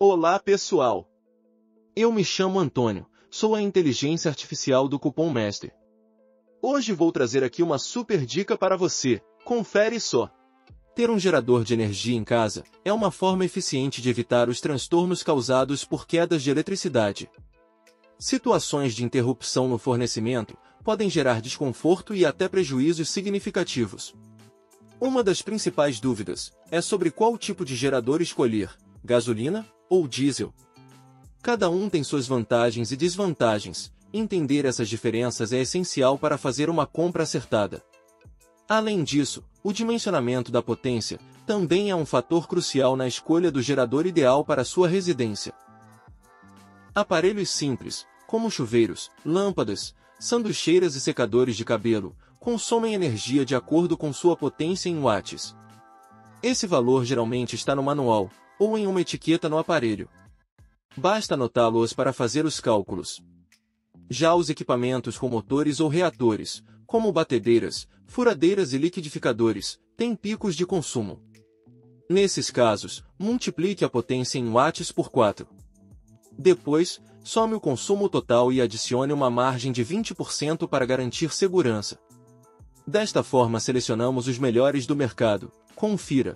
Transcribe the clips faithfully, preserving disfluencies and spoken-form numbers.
Olá pessoal! Eu me chamo Antônio, sou a inteligência artificial do Cupom Mestre. Hoje vou trazer aqui uma super dica para você, confere só! Ter um gerador de energia em casa é uma forma eficiente de evitar os transtornos causados por quedas de eletricidade. Situações de interrupção no fornecimento podem gerar desconforto e até prejuízos significativos. Uma das principais dúvidas é sobre qual tipo de gerador escolher, gasolina ou diesel. Cada um tem suas vantagens e desvantagens. Entender essas diferenças é essencial para fazer uma compra acertada. Além disso, o dimensionamento da potência também é um fator crucial na escolha do gerador ideal para sua residência. Aparelhos simples, como chuveiros, lâmpadas, sanduicheiras e secadores de cabelo, consomem energia de acordo com sua potência em watts. Esse valor geralmente está no manual, ou em uma etiqueta no aparelho. Basta anotá-los para fazer os cálculos. Já os equipamentos com motores ou reatores, como batedeiras, furadeiras e liquidificadores, têm picos de consumo. Nesses casos, multiplique a potência em watts por quatro. Depois, some o consumo total e adicione uma margem de vinte por cento para garantir segurança. Desta forma selecionamos os melhores do mercado. Confira.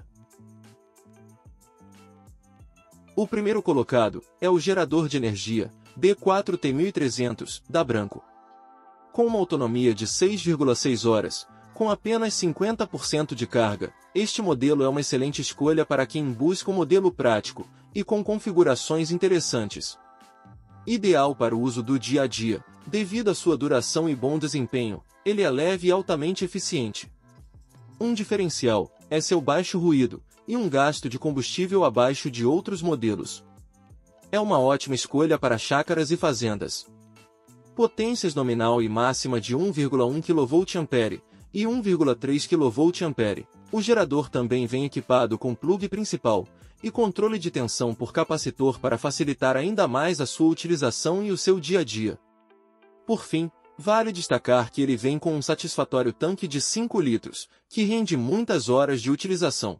O primeiro colocado é o gerador de energia B quatro T mil e trezentos, da Branco. Com uma autonomia de seis vírgula seis horas, com apenas cinquenta por cento de carga, este modelo é uma excelente escolha para quem busca um modelo prático e com configurações interessantes. Ideal para o uso do dia a dia, devido à sua duração e bom desempenho, ele é leve e altamente eficiente. Um diferencial é seu baixo ruído e um gasto de combustível abaixo de outros modelos. É uma ótima escolha para chácaras e fazendas. Potências nominal e máxima de um vírgula um quilovolts-ampere e um vírgula três quilovolts-ampere. O gerador também vem equipado com plug principal e controle de tensão por capacitor para facilitar ainda mais a sua utilização e o seu dia a dia. Por fim, vale destacar que ele vem com um satisfatório tanque de cinco litros, que rende muitas horas de utilização.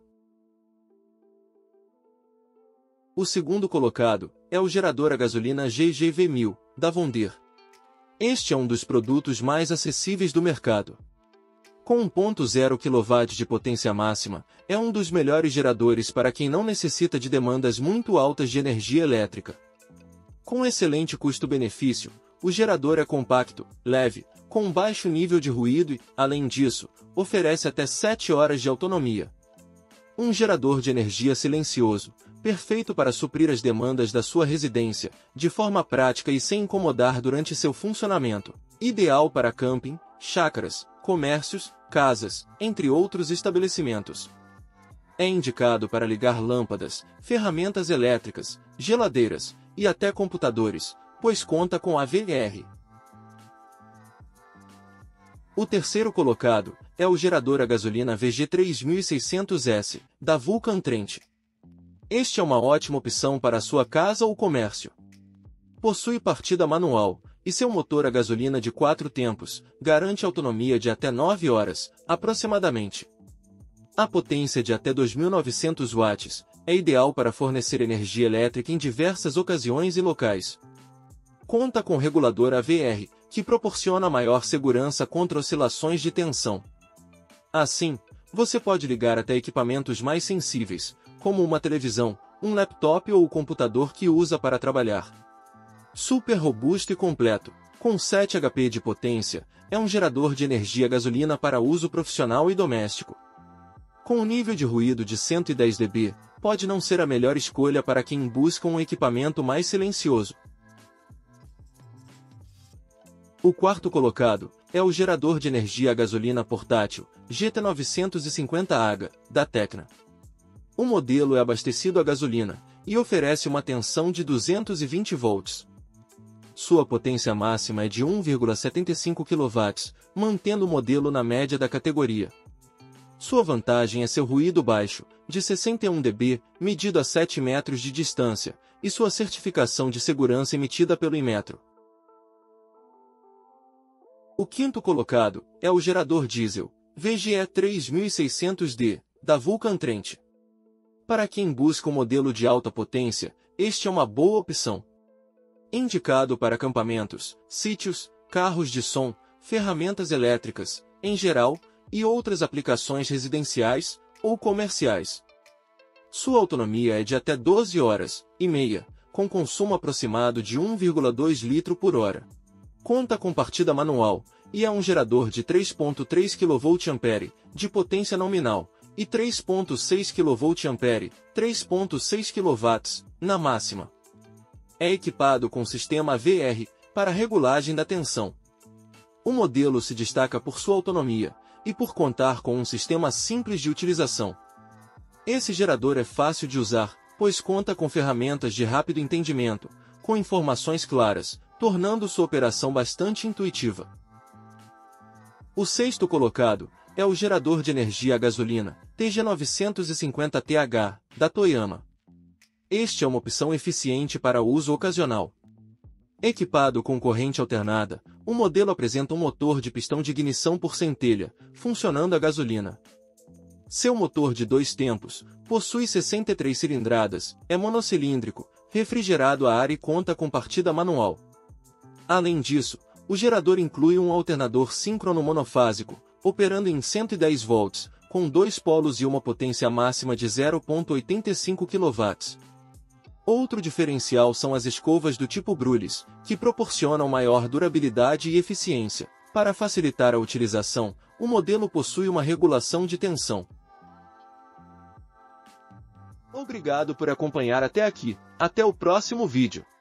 O segundo colocado é o gerador a gasolina G G V mil, da Vonder. Este é um dos produtos mais acessíveis do mercado. Com um ponto zero quilowatt de potência máxima, é um dos melhores geradores para quem não necessita de demandas muito altas de energia elétrica. Com excelente custo-benefício, o gerador é compacto, leve, com baixo nível de ruído e, além disso, oferece até sete horas de autonomia. Um gerador de energia silencioso, perfeito para suprir as demandas da sua residência, de forma prática e sem incomodar durante seu funcionamento. Ideal para camping, chácaras, comércios, casas, entre outros estabelecimentos. É indicado para ligar lâmpadas, ferramentas elétricas, geladeiras e até computadores, pois conta com A V R. O terceiro colocado é o gerador a gasolina V G três mil e seiscentos S, da Vulcan Trent. Este é uma ótima opção para a sua casa ou comércio. Possui partida manual, e seu motor a gasolina de quatro tempos garante autonomia de até nove horas, aproximadamente. A potência de até dois mil e novecentos watts é ideal para fornecer energia elétrica em diversas ocasiões e locais. Conta com regulador A V R, que proporciona maior segurança contra oscilações de tensão. Assim, você pode ligar até equipamentos mais sensíveis, como uma televisão, um laptop ou o computador que usa para trabalhar. Super robusto e completo, com sete HP de potência, é um gerador de energia a gasolina para uso profissional e doméstico. Com um nível de ruído de cento e dez decibéis, pode não ser a melhor escolha para quem busca um equipamento mais silencioso. O quarto colocado é o gerador de energia a gasolina portátil G T novecentos e cinquenta H, da Tecna. O modelo é abastecido a gasolina e oferece uma tensão de duzentos e vinte volts. Sua potência máxima é de um vírgula setenta e cinco quilowatts, mantendo o modelo na média da categoria. Sua vantagem é seu ruído baixo, de sessenta e um decibéis, medido a sete metros de distância, e sua certificação de segurança emitida pelo Inmetro. O quinto colocado é o gerador diesel V G E três mil e seiscentos D, da Vulcan Trent. Para quem busca um modelo de alta potência, este é uma boa opção. Indicado para acampamentos, sítios, carros de som, ferramentas elétricas, em geral, e outras aplicações residenciais ou comerciais. Sua autonomia é de até doze horas e meia, com consumo aproximado de um vírgula dois litros por hora. Conta com partida manual, e é um gerador de três vírgula três quilovolts-ampere, de potência nominal, e três vírgula seis quilovolts-ampere, três vírgula seis quilowatts, na máxima. É equipado com sistema V R, para regulagem da tensão. O modelo se destaca por sua autonomia, e por contar com um sistema simples de utilização. Esse gerador é fácil de usar, pois conta com ferramentas de rápido entendimento, com informações claras, tornando sua operação bastante intuitiva. O sexto colocado é o gerador de energia a gasolina, T G novecentos e cinquenta T H, da Toyama. Este é uma opção eficiente para uso ocasional. Equipado com corrente alternada, o modelo apresenta um motor de pistão de ignição por centelha, funcionando a gasolina. Seu motor de dois tempos possui sessenta e três cilindradas, é monocilíndrico, refrigerado a ar e conta com partida manual. Além disso, o gerador inclui um alternador síncrono monofásico, operando em cento e dez volts, com dois polos e uma potência máxima de zero vírgula oitenta e cinco quilowatts. Outro diferencial são as escovas do tipo Brulhos, que proporcionam maior durabilidade e eficiência. Para facilitar a utilização, o modelo possui uma regulação de tensão. Obrigado por acompanhar até aqui. Até o próximo vídeo.